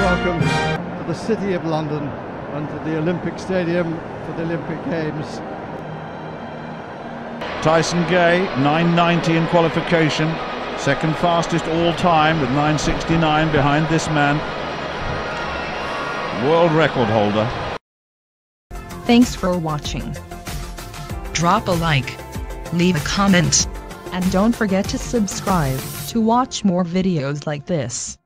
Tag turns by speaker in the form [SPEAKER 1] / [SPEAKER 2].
[SPEAKER 1] welcome to the City of London and to the Olympic Stadium for the Olympic Games.
[SPEAKER 2] Tyson Gay, 9:90 in qualification, second fastest all time with 9:69 behind this man. World record holder.
[SPEAKER 3] Thanks for watching. Drop a like, leave a comment, and don't forget to subscribe to watch more videos like this.